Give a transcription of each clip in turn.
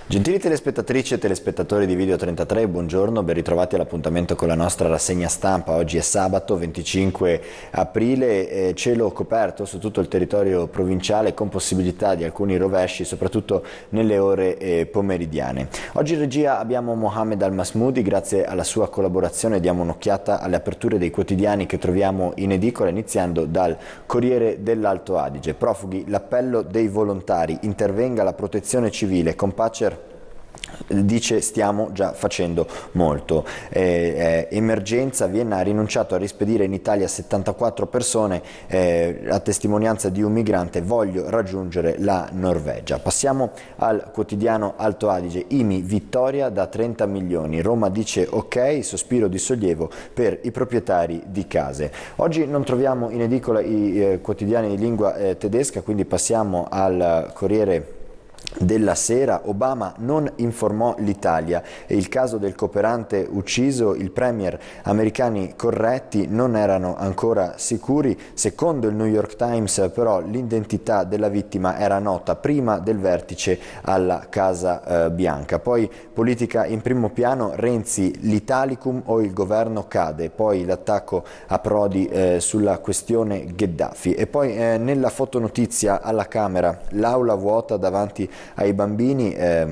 Gentili telespettatrici e telespettatori di Video 33, buongiorno, ben ritrovati all'appuntamento con la nostra rassegna stampa. Oggi è sabato 25 aprile, cielo coperto su tutto il territorio provinciale con possibilità di alcuni rovesci, soprattutto nelle ore pomeridiane. Oggi in regia abbiamo Mohamed Al-Masmoudi, grazie alla sua collaborazione diamo un'occhiata alle aperture dei quotidiani che troviamo in edicola, iniziando dal Corriere dell'Alto Adige. Profughi, l'appello dei volontari, intervenga la protezione civile, Compaccer dice stiamo già facendo molto. Emergenza, Vienna ha rinunciato a rispedire in Italia 74 persone, a testimonianza di un migrante, voglio raggiungere la Norvegia. Passiamo al quotidiano Alto Adige, IMI vittoria da 30 milioni, Roma dice ok, sospiro di sollievo per i proprietari di case. Oggi non troviamo in edicola i quotidiani di lingua tedesca, quindi passiamo al Corriere della Sera. Obama non informò l'Italia e il caso del cooperante ucciso, il premier, americani corretti non erano ancora sicuri. Secondo il New York Times però l'identità della vittima era nota prima del vertice alla Casa Bianca. Poi politica in primo piano, Renzi, l'Italicum o il governo cade, poi l'attacco a Prodi sulla questione Gheddafi e poi nella fotonotizia alla Camera l'aula vuota davanti ai bambini,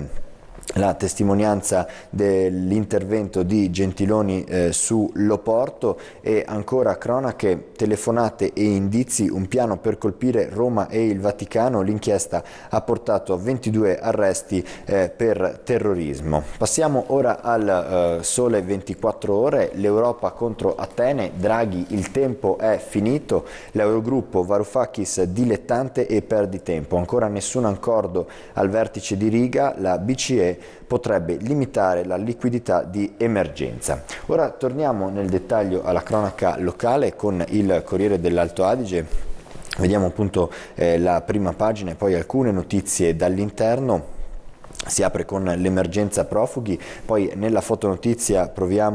la testimonianza dell'intervento di Gentiloni su Loporto e ancora cronache, telefonate e indizi, un piano per colpire Roma e il Vaticano, l'inchiesta ha portato a 22 arresti per terrorismo. Passiamo ora al Sole 24 Ore, l'Europa contro Atene, Draghi il tempo è finito, l'Eurogruppo Varoufakis dilettante e perdi tempo, ancora nessun accordo al vertice di Riga, la BCE potrebbe limitare la liquidità di emergenza. Ora torniamo nel dettaglio alla cronaca locale con il Corriere dell'Alto Adige. Vediamo appunto la prima pagina e poi alcune notizie dall'interno. Si apre con l'emergenza profughi, poi nella fotonotizia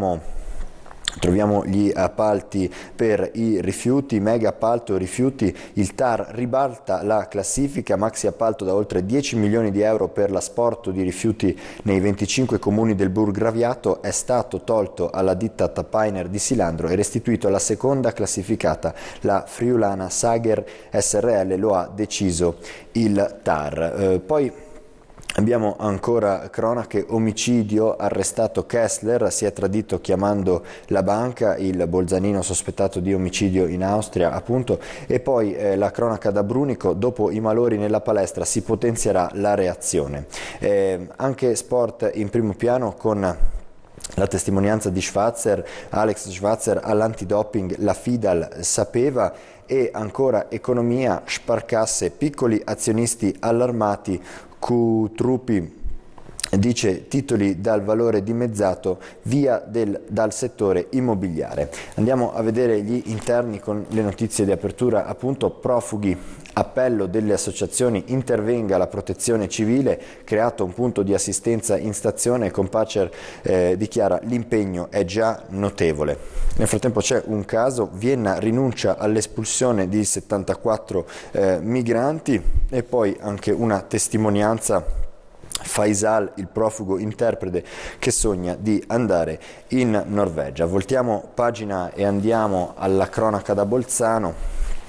troviamo gli appalti per i rifiuti, mega appalto rifiuti, il TAR ribalta la classifica, maxi appalto da oltre 10 milioni di euro per l'asporto di rifiuti nei 25 comuni del Burgraviato, è stato tolto alla ditta Tappainer di Silandro e restituito alla seconda classificata, la friulana Sager SRL, lo ha deciso il TAR. Poi abbiamo ancora cronache, omicidio, arrestato Kessler, si è tradito chiamando la banca, il bolzanino sospettato di omicidio in Austria appunto, e poi la cronaca da Brunico, dopo i malori nella palestra si potenzierà la reazione. Anche sport in primo piano con la testimonianza di Schwarzer, Alex Schwarzer all'antidoping, la FIDAL sapeva, e ancora economia, sparcasse, piccoli azionisti allarmati, Q-Truppi dice titoli dal valore dimezzato, via dal settore immobiliare. Andiamo a vedere gli interni con le notizie di apertura, appunto profughi, appello delle associazioni, intervenga la protezione civile, creato un punto di assistenza in stazione, Compaccer dichiara l'impegno è già notevole. Nel frattempo c'è un caso, Vienna rinuncia all'espulsione di 74 migranti e poi anche una testimonianza, Faisal, il profugo interprete che sogna di andare in Norvegia. Voltiamo pagina e andiamo alla cronaca da Bolzano.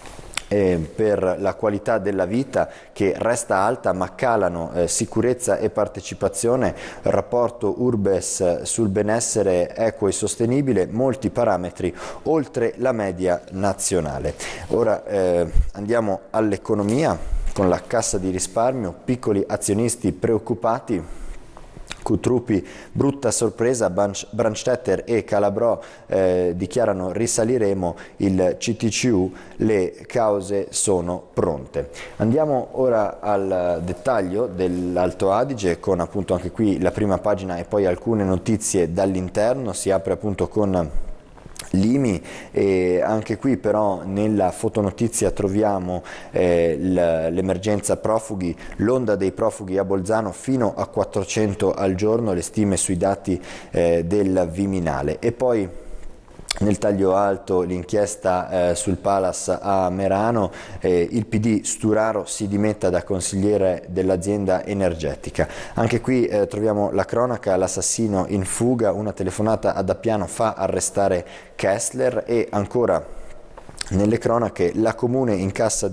Per la qualità della vita che resta alta ma calano sicurezza e partecipazione, rapporto Urbes sul benessere equo e sostenibile, molti parametri oltre la media nazionale. Ora andiamo all'economia con la Cassa di risparmio, piccoli azionisti preoccupati. Q-Truppi, brutta sorpresa, Brandstätter e Calabrò dichiarano risaliremo, il CTCU, le cause sono pronte. Andiamo ora al dettaglio dell'Alto Adige con appunto anche qui la prima pagina e poi alcune notizie dall'interno. Si apre appunto con l'IMI e anche qui però nella fotonotizia troviamo l'emergenza profughi, l'onda dei profughi a Bolzano fino a 400 al giorno, le stime sui dati del Viminale, e poi Nel taglio alto l'inchiesta sul Palace a Merano, il PD Sturaro si dimetta da consigliere dell'azienda energetica. Anche qui troviamo la cronaca, l'assassino in fuga, una telefonata ad Appiano fa arrestare Kessler e ancora nelle cronache la Comune incassa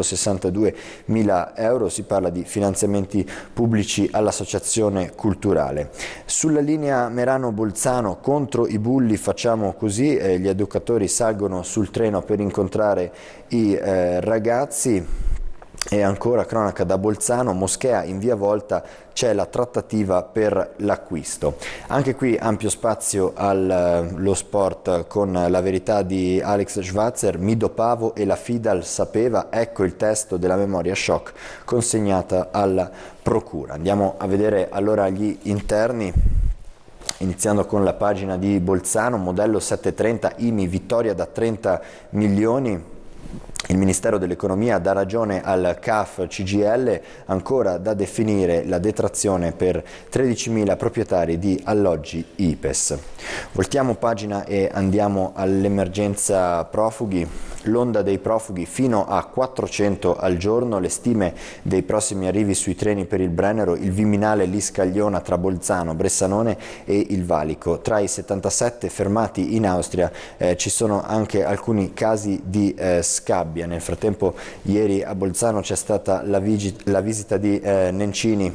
262.000 euro, si parla di finanziamenti pubblici all'associazione culturale. Sulla linea Merano-Bolzano contro i bulli facciamo così, gli educatori salgono sul treno per incontrare i ragazzi. E ancora cronaca da Bolzano, Moschea in via Volta, c'è la trattativa per l'acquisto. Anche qui ampio spazio allo sport con la verità di Alex Schwarzer, mi dopavo e la Fidal sapeva, ecco il testo della memoria shock consegnata alla procura. Andiamo a vedere allora gli interni. Iniziando con la pagina di Bolzano, modello 730 IMI, vittoria da 30 milioni. Il Ministero dell'Economia dà ragione al CAF CGIL, ancora da definire la detrazione per 13.000 proprietari di alloggi IPES. Voltiamo pagina e andiamo all'emergenza profughi. L'onda dei profughi fino a 400 al giorno, le stime dei prossimi arrivi sui treni per il Brennero, il Viminale Liscagliona tra Bolzano, Bressanone e il Valico. Tra i 77 fermati in Austria ci sono anche alcuni casi di scabbia. Nel frattempo ieri a Bolzano c'è stata la visita di Nencini,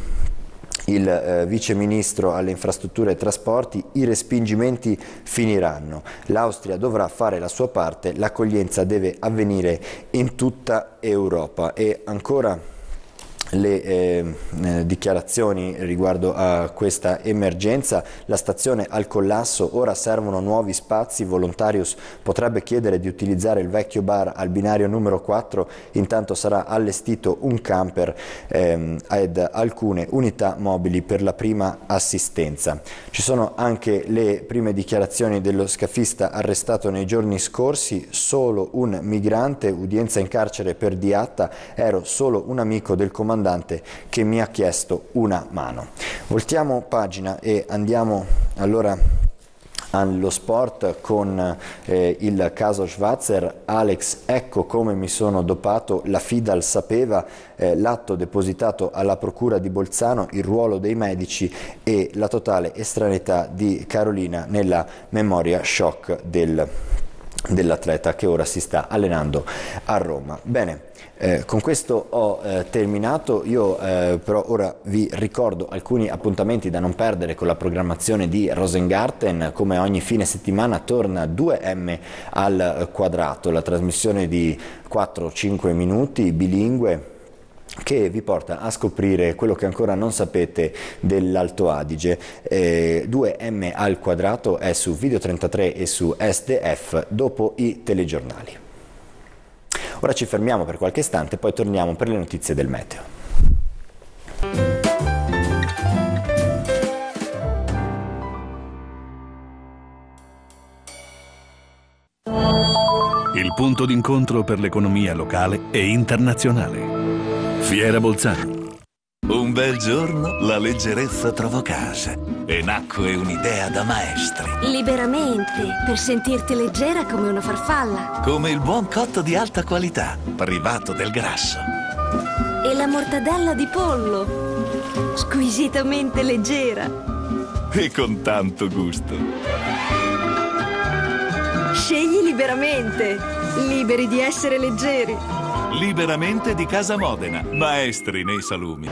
il vice ministro alle infrastrutture e trasporti. I respingimenti finiranno, l'Austria dovrà fare la sua parte, l'accoglienza deve avvenire in tutta Europa. E ancora le dichiarazioni riguardo a questa emergenza, la stazione al collasso, ora servono nuovi spazi, Volontarius potrebbe chiedere di utilizzare il vecchio bar al binario numero 4, intanto sarà allestito un camper ed alcune unità mobili per la prima assistenza. Ci sono anche le prime dichiarazioni dello scafista arrestato nei giorni scorsi, solo un migrante, udienza in carcere per Diatta, ero solo un amico del comandante che mi ha chiesto una mano. Voltiamo pagina e andiamo allora allo sport con il caso Schwarzer. Alex, ecco come mi sono dopato, la Fidal sapeva, l'atto depositato alla procura di Bolzano, il ruolo dei medici e la totale estraneità di Carolina nella memoria shock dell'atleta che ora si sta allenando a Roma. Bene. Con questo ho terminato, io però ora vi ricordo alcuni appuntamenti da non perdere con la programmazione di Rosengarten. Come ogni fine settimana torna 2M al quadrato, la trasmissione di 4-5 minuti bilingue che vi porta a scoprire quello che ancora non sapete dell'Alto Adige. 2M al quadrato è su Video 33 e su SDF dopo i telegiornali. Ora ci fermiamo per qualche istante, poi torniamo per le notizie del meteo. Il punto d'incontro per l'economia locale e internazionale. Fiera Bolzano. Un bel giorno la leggerezza trovò casa e nacque un'idea da maestri. Liberamente, per sentirti leggera come una farfalla. Come il buon cotto di alta qualità, privato del grasso. E la mortadella di pollo, squisitamente leggera. E con tanto gusto. Scegli liberamente, liberi di essere leggeri. Liberamente di Casa Modena, maestri nei salumi.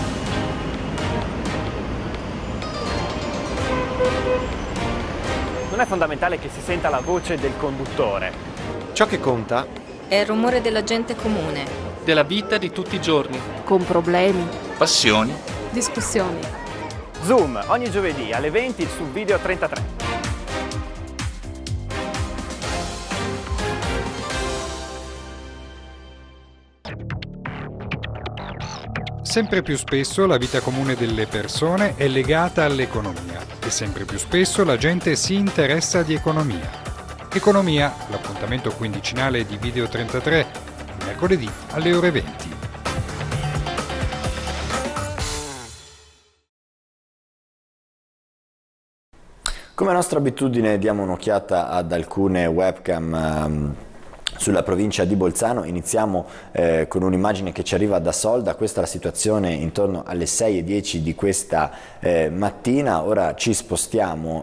Non è fondamentale che si senta la voce del conduttore. Ciò che conta è il rumore della gente comune, della vita di tutti i giorni, con problemi, passioni, discussioni. Zoom, ogni giovedì alle 20 su Video 33. Sempre più spesso la vita comune delle persone è legata all'economia e sempre più spesso la gente si interessa di economia. Economia, l'appuntamento quindicinale di Video 33, mercoledì alle ore 20. Come nostra abitudine diamo un'occhiata ad alcune webcam sulla provincia di Bolzano. Iniziamo con un'immagine che ci arriva da Solda. Questa è la situazione intorno alle 6:10 di questa mattina. Ora ci spostiamo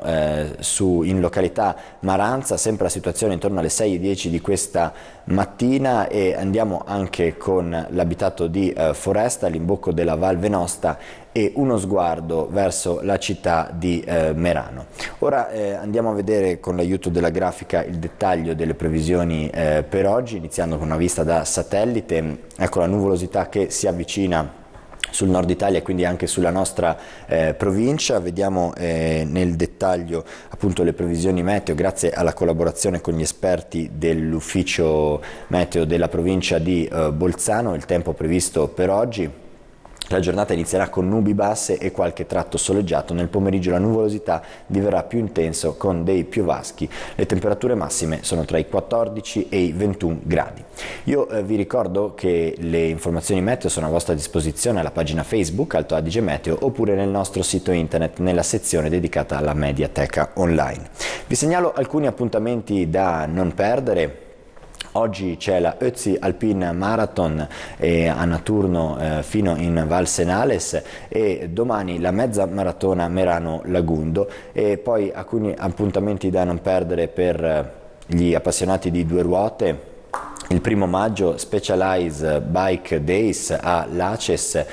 in località Maranza, sempre la situazione intorno alle 6:10 di questa mattina, e andiamo anche con l'abitato di Foresta, all'imbocco della Val Venosta, e uno sguardo verso la città di Merano. Ora andiamo a vedere con l'aiuto della grafica il dettaglio delle previsioni per oggi, iniziando con una vista da satellite. Ecco la nuvolosità che si avvicina sul nord Italia e quindi anche sulla nostra provincia. Vediamo nel dettaglio appunto le previsioni meteo grazie alla collaborazione con gli esperti dell'ufficio meteo della provincia di Bolzano. Il tempo previsto per oggi: la giornata inizierà con nubi basse e qualche tratto soleggiato. Nel pomeriggio la nuvolosità diverrà più intenso con dei piovaschi. Le temperature massime sono tra i 14 e i 21 gradi. Io vi ricordo che le informazioni meteo sono a vostra disposizione alla pagina Facebook Alto Adige Meteo, oppure nel nostro sito internet nella sezione dedicata alla Mediateca online. Vi segnalo alcuni appuntamenti da non perdere. Oggi c'è la Ötzi Alpine Marathon a Naturno fino in Val Senales, e domani la mezza maratona Merano-Lagundo, e poi alcuni appuntamenti da non perdere per gli appassionati di due ruote. Il 1° maggio Specialized Bike Days a Laces,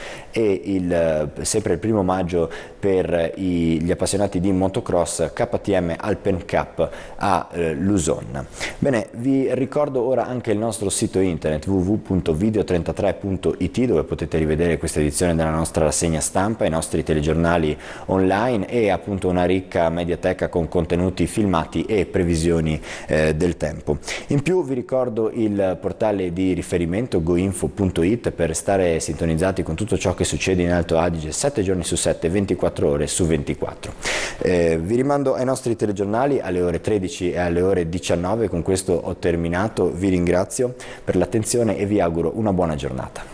e sempre il 1° maggio per gli appassionati di motocross KTM Alpen Cup a Luzon. Bene, vi ricordo ora anche il nostro sito internet www.video33.it, dove potete rivedere questa edizione della nostra rassegna stampa, i nostri telegiornali online e appunto una ricca mediateca con contenuti filmati e previsioni del tempo. In più vi ricordo il portale di riferimento goinfo.it per restare sintonizzati con tutto ciò che succede in Alto Adige 7 giorni su 7, 24 ore su 24. Vi rimando ai nostri telegiornali alle ore 13 e alle ore 19. Con questo ho terminato, vi ringrazio per l'attenzione e vi auguro una buona giornata.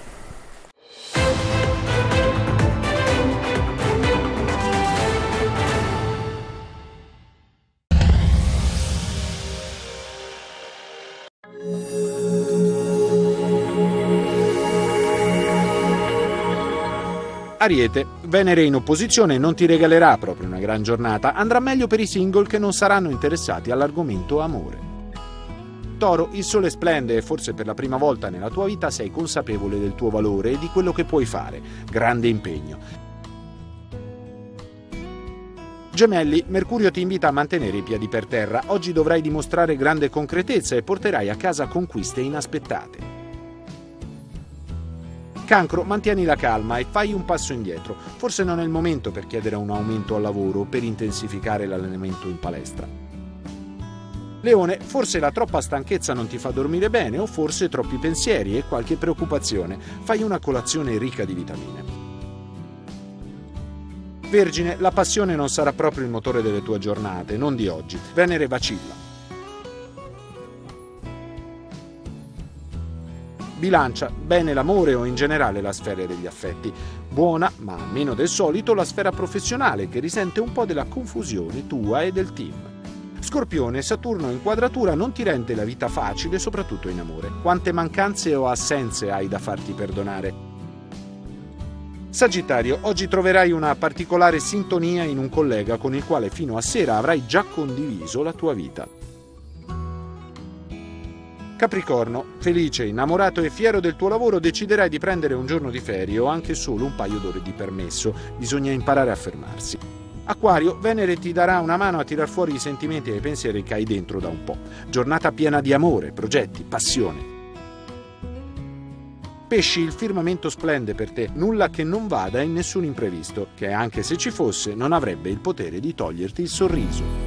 Ariete, Venere in opposizione non ti regalerà proprio una gran giornata, andrà meglio per i single che non saranno interessati all'argomento amore. Toro, il sole splende e forse per la prima volta nella tua vita sei consapevole del tuo valore e di quello che puoi fare. Grande impegno. Gemelli, Mercurio ti invita a mantenere i piedi per terra. Oggi dovrai dimostrare grande concretezza e porterai a casa conquiste inaspettate. Cancro, mantieni la calma e fai un passo indietro. Forse non è il momento per chiedere un aumento al lavoro o per intensificare l'allenamento in palestra. Leone, forse la troppa stanchezza non ti fa dormire bene, o forse troppi pensieri e qualche preoccupazione. Fai una colazione ricca di vitamine. Vergine, la passione non sarà proprio il motore delle tue giornate, non di oggi. Venere vacilla. Bilancia, bene l'amore o in generale la sfera degli affetti. Buona, ma meno del solito, la sfera professionale, che risente un po' della confusione tua e del team. Scorpione, Saturno in quadratura non ti rende la vita facile, soprattutto in amore. Quante mancanze o assenze hai da farti perdonare? Sagittario, oggi troverai una particolare sintonia in un collega con il quale fino a sera avrai già condiviso la tua vita. Capricorno, felice, innamorato e fiero del tuo lavoro, deciderai di prendere un giorno di ferie o anche solo un paio d'ore di permesso. Bisogna imparare a fermarsi. Acquario, Venere ti darà una mano a tirar fuori i sentimenti e i pensieri che hai dentro da un po'. Giornata piena di amore, progetti, passione. Pesci, il firmamento splende per te, nulla che non vada e nessun imprevisto, che anche se ci fosse non avrebbe il potere di toglierti il sorriso.